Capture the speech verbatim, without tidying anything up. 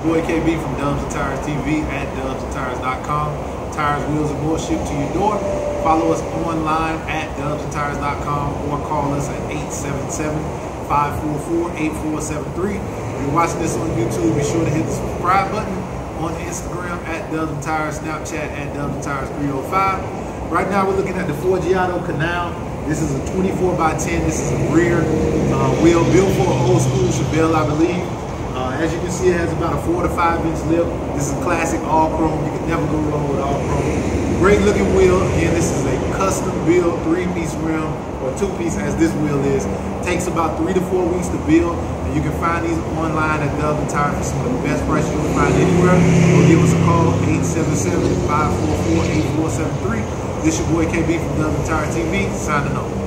boy K B from Dubs and Tires T V at dubs and tires dot com. Tires, wheels, and more shipped to your door. Follow us online at dubs and tires dot com or call us at eight seven seven, five four four, eight four seven three. If you're watching this on YouTube, be sure to hit the subscribe button. On Instagram at Dubs and Tires, Snapchat at Dubs and Tires three oh five. Right now we're looking at the Forgiato Canale. This is a twenty-four by ten. This is a rear uh, wheel built for an old school Chevy, I believe. Uh, as you can see, it has about a four to five inch lip. This is a classic all chrome. You can never go wrong with all chrome. Great looking wheel. Again, this is a custom built three piece rim, or two piece as this wheel is. Takes about three to four weeks to build. And you can find these online at Dubs and Tires for some of the best prices you'll find anywhere. Or give us a call, eight seven seven, five four four, eight four seven three. This your boy K B from Dubs and Tires T V, signing off.